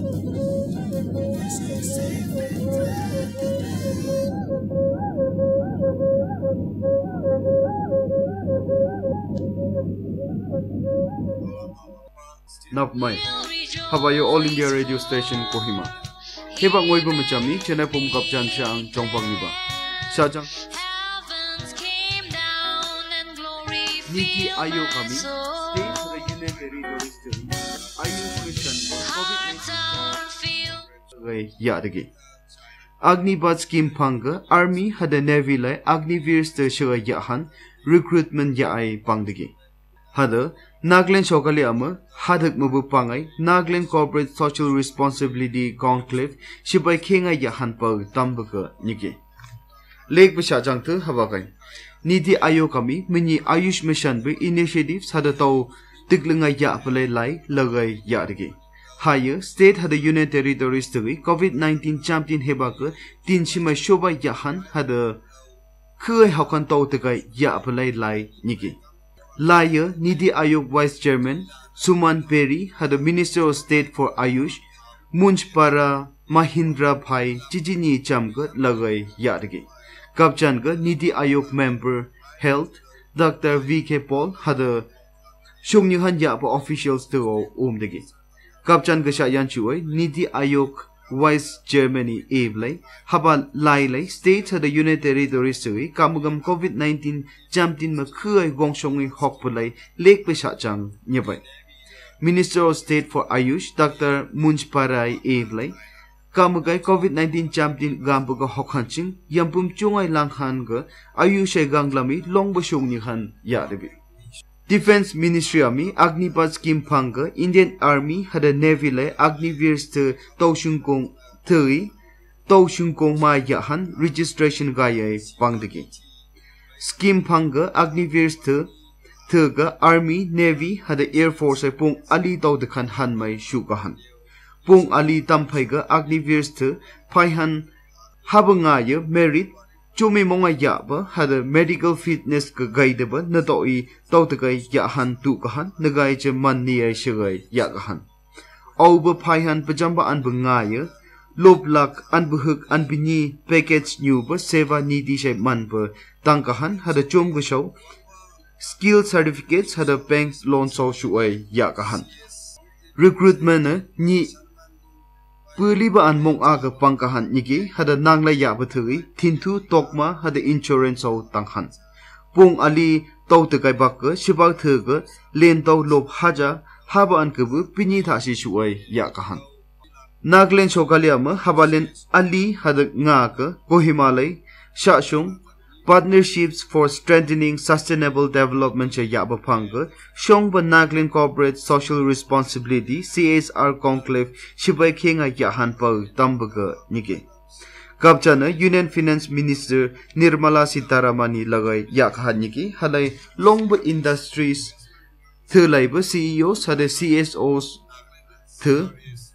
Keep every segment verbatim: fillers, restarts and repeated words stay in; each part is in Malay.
Napmai Hawaii All India Radio Station Kohima. Heba ngoibu machami chena pum kapchan siang chongpang niba. Sajang NITI Aayog kami State for the Union Territories Ayush Mission COVID nineteen ya dagi. Agnipath scheme panga Army hada Navy lai Agniveers te shiga yahan Recruitment ya ai pangdagi. Hada Nagaland Shokali ama hadak mubu pangai Nagaland Corporate Social Responsibility conclave shibai kenga yahan pag tambaka niki. Lake bisha jangtu habakai. NITI Aayog kami mini Ayush mission be initiatives hada tau tiklunga ya palai lai lagai ya dagi. Higher state hada Union Territories tui COVID nineteen champion hebaka tin shima shoba yahan hada khe hakan tau tegai ya palai lai niki. Liar NITI Aayog Vice Chairman Suman Perry had a Minister of State for Ayush Munchpara Mahindra Bhai Chijini Chamga Lagai Yadagi. Kapchanga NITI Aayog Member Health Doctor V K Paul had a Shungnyuhan Yapa officials to Umdagi. Kapchanga Shayan Chui NITI Aayog Vice Germany Ablay Haba Lailay States had a Union Territories to Kamugam COVID nineteen Jamtin Makuai Gongshongi Hokpulay Lake Peshachang nearby. Minister of State for Ayush Doctor Munchparai Ablay Kamugai COVID nineteen Jamtin Gambuga Hokhanching Yampum Chungai Langhanga Ayush Ganglami Longbashung Nihan Yadabi. Defense Ministry Army Agnipath scheme panga Indian Army had a Navy lay Agniveers to Toshungkong Tui Toshungkong Ma Yahan registration gaya pangdagi. Scheme panga Agniveers to Turga Army Navy had the Air Force a Pung Ali Taudakan Han Mai Shukahan. Pung Ali Tampaiga Agniveers to Paihan Habangaya merit Chumi monga yaba had a medical fitness ka gaidaba na doi tautagay yahan tukahan nagay je man niya shigay yagahan. Auba paihan pajamba an bangaya loblak an buhuk an bini package new ba seva nidi shay man ba tangkahan had a chum gashaw skill certificates had a bank loan so shuay yagahan. Recruitment ni Puliba an mong aga pangkahan niki hada nangla ya bathui tintu tokma hada insurance o tanghan. Pung ali tau tekai bakka shibag thega len tau lob haja haba an kebu pini thasi shuai ya kahan. Nagaland Shokali ama habalen ali hada ngaka Kohima lai shashung Partnerships for Strengthening Sustainable Development cha yaba panga shong ba Nagaland Corporate Social Responsibility C S R conclave shibai kenga yahan pa tambaga niki. Kapchana Union Finance Minister Nirmala Sitaramani lagay yakhan niki halay longba industries thulay ba C E Os hada C S Os thu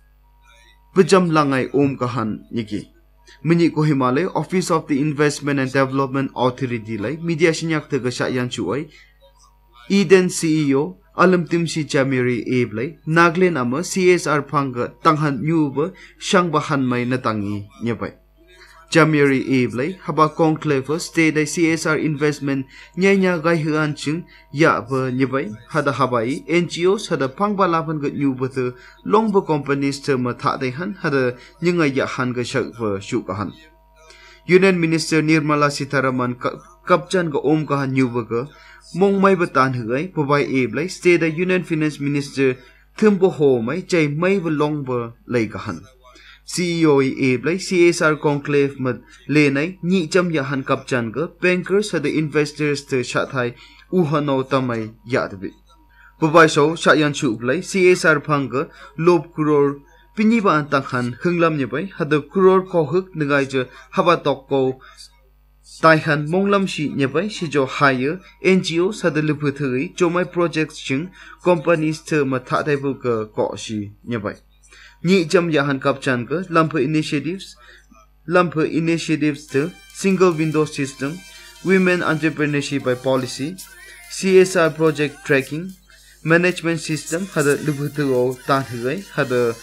pajam langay om kahan niki. Mini Kohima lai Office of the Investment and Development Authority lai media sinyak tega syayan chuai Eden C E O alam timsi chamiri eb lai Nagaland ama C S R panga tanghan nyuba syang bahan mai natangi nyapai chamiri eb lai haba conclave state dai C S R investment nyanya gai huan chung ya ba nyapai hada habai N G Os hada pangba lapan ga nyuba te longba companies te ma tha dai han hada nyanga ya han ga shak ba shukahan. Union Minister Nirmala Sitaraman kapchan ga om ka han nyuba ga mong mai batan huai pabai eb lai state dai Union Finance Minister thumbo ho mai chai mai ba longba lai ka han. C E O eb lai C S R conclave mat lenai ni cham ya han kapchan ga bankers hada investors te shathai uhano tamai yadbi. Babai so shayan chuk lai C S R panga lob crore piniba antanghan hunglam nyabai hada crore ko huk nagai je haba tokko taihan monglam shi nyabai shi jo higher N G Os hada luputhui chomai projects chung companies te matha dai bu ka ko shi nyabai. Ni jam yahan kapchan ka lampa initiatives lampa initiatives to single window system women entrepreneurship by policy C S R project tracking management system hada lubutu o tan huai hada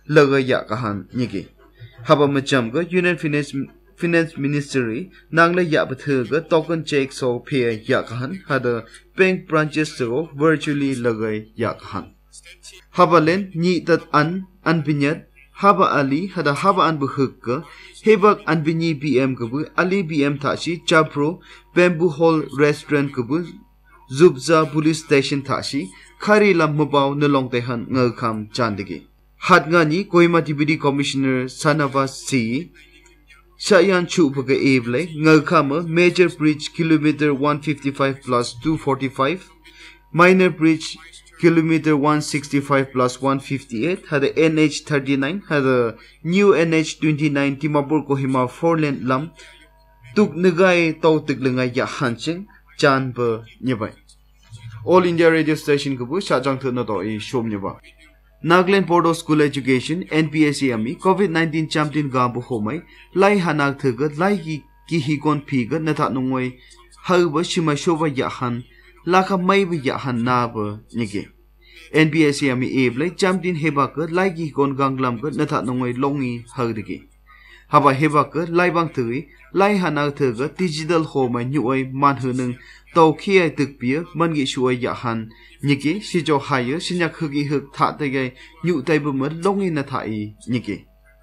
laga ya kahan niki haba macham ga Union Finance Finance Ministry nangla ya bathe ga token check so pay ya kahan hada bank branches so virtually laga ya kahan haba len ni tat an an binyat haba ali hada haba an buhuk ga hebak an binyi B M gabu ali B M thashi chapro bamboo hall restaurant gabu zubza police station thashi khari lam mabau nalong tehan ngakam chandigi hatngani Kohima Deputy Commissioner Sanavas C Shayan Chu Paga Eble ngakama major bridge kilometer one fifty-five plus two forty-five minor bridge kilometer one sixty-five plus one fifty-eight had the N H thirty-nine had the new N H twenty-nine Timapur Kohima four lane lam tuk nagai tau tiklengai ya hanching chan ba nyebai All India Radio Station kubu shajang thna to I shom nyeba Nagaland Board School Education N P S C ami COVID nineteen champion ga bu homai lai hanak thga lai ki ki hi kon phi ga na tha nungoi hau ba shima shoba ya han laka mai ba ya han na ba nige N P S C ami eble champion heba ka lai ki kon ganglam ka na tha nungoi longi hau dige haba heba ka lai bang thui lai hanak thga digital homai nyuai man hunung tàu khi ai thực bia man gi shuai ya han niki si jo haye sinyak hgi huk tha te gai nyu tai bu mất longi na thai niki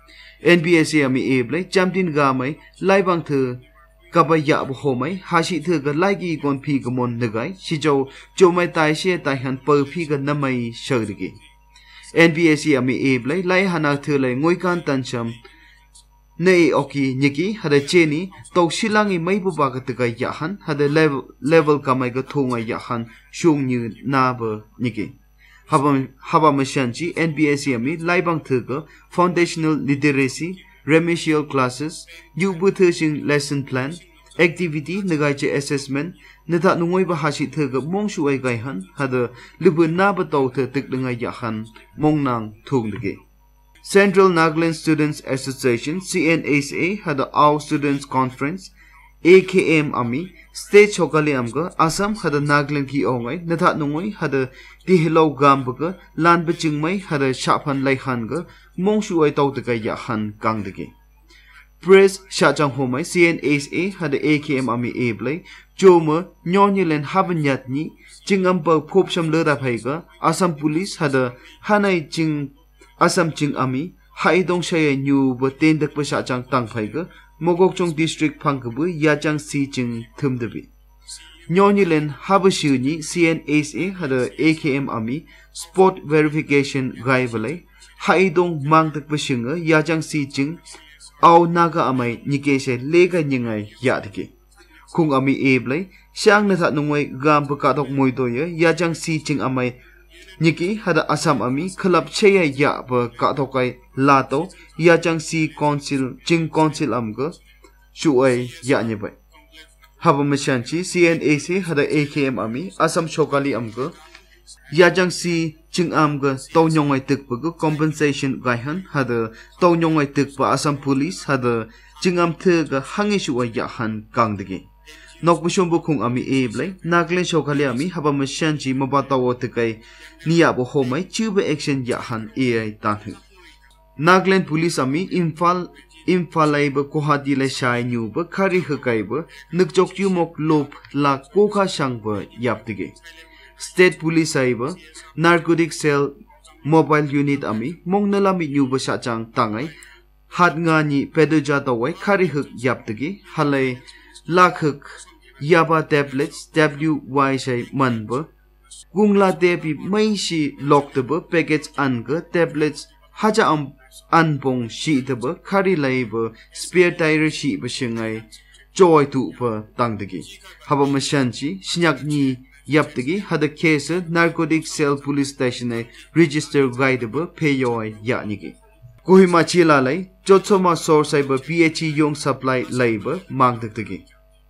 N P S C ami eble champion ga mai lai bang thu ka ba ya bu ho mai ha si thu ga lai gi kon phi ga mon na gai si jo jo mai tai se tai han per phi ga na mai ser gi N P S C ami eble lai hana thu lai ngoi kan tan cham nei oki niki hada cheni to silangi mai bu ba ga ta ya han hada level level ka mai ga thonga ya han shung nyu na ba niki haba haba mashanchi N P S C ami laibang thu ga foundational literacy remedial classes yu bu thu sing lesson plan activity nagai che assessment natha nungoi ba hasi thu ga mong shu ai gai han hada lubu na ba to thu tik danga ya han mong nang thung de Central Nagaland Students Association C N S A had a our students conference A K M ami state chokali amga Assam had a Nagaland ki ongai natha nungoi had a tihlo gambaga lan bachingmai had a shapan lai hanga mongshu ai tau taka ya han kang de Press shachang homai C N S A had a A K M ami eble joma nyonyilen habanyat ni chingam pa phop sam le da phaiga Assam police had a hanai ching Assam ching ami hai dong shaya nyu ba ten dak pa sha chang tang phai ga mogok chong district phang ka bu ya chang si ching thum de bi nyonyilen habashu ni C N S A hada A K M ami sport verification gai balai hai dong mang tak pa singa ya chang si ching au naga amai nike se lega nyingai ya dike khung ami e blai sang na tha nungoi gam pa ka dok moi to ya ya chang si ching amai Niki hada Assam ami khalap cheya ya ba ka thokai la to ya chang si council ching council amga chu ai ya nye bai haba mission chi C N A C hada A K M ami Assam chokali amga ya chang si ching amga to nyong ai tuk ba compensation gai han hada to nyong ai tuk ba Assam police hada ching am the ga hangi chu ai ya han kang de Nokbushom bukung ami eblay Nagaland chokali ami haba mission chi mabatawo tekai niya bo homai chuba action ya han ai tanhu Nagaland police ami infal infalai ba kohadi le shai nyu ba khari hakai ba nukjok chu mok lop la kokha sang ba yaptige State police ai ba narcotic cell mobile unit ami mongnala mi nyu ba sa chang tangai hat nga ni pedoja tawai khari hak yaptige halai lakhak yaba tablets W Y say manba gungla debi mai si loktaba package anga tablets haja am anpong si taba khari laiba spare tire si ba singai joy tu pa tangdagi haba mashanchi sinyak ni yapdagi hada case narcotic cell police station ai register guide ba payoy yanigi Kohima chila lai chotsoma source ai ba P H E yong supply laiba mangdagi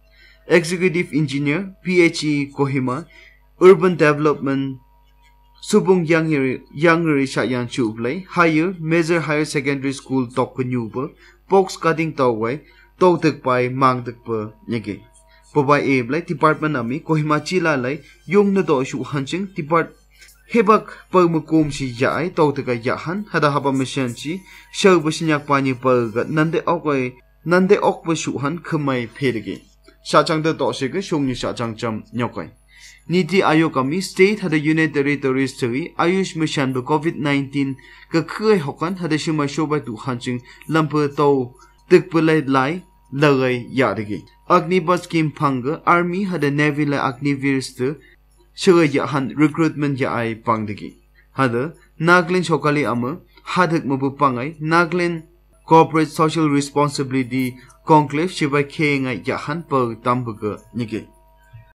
Executive Engineer P H E Kohima Urban Development Subung Yangri Yangri Shayan Chublay Higher Major Higher Secondary School Tokunyuba Box Cutting Tawai Totek by Mangdekpa Nyege Pobai Ablay Department Ami Kohima Chila Lay Yung Nado Shu Hunching Depart hebak permukum si yaai tau teka yahan hada haba mission chi shau basinyak pani perga nande okoi nande okba shuhan khmai phedege shachang da to se ge shongni shachang cham nyokoi NITI Aayog kami state hada union territories thui Ayush mission bu COVID nineteen ka khoi hokan hada shima shoba tu hanching lampa to tikpulai lai lagai yadege Agnipath scheme phanga army hada navy la Agniveers tu shega yahan recruitment ya ai pangdegi hada Nagaland chokali ama hadak mabu pangai Nagaland Corporate Social Responsibility conclave shiba khenga yahan per tambuga nike